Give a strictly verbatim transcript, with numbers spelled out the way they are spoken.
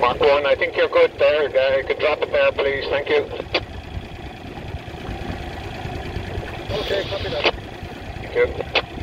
Mach one, I think you're good there. Uh, you can drop it there, please. Thank you. Okay, copy that. Thank you.